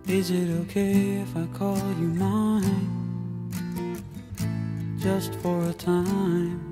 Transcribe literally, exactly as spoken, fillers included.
Is it okay if I call you mine? Just for a time.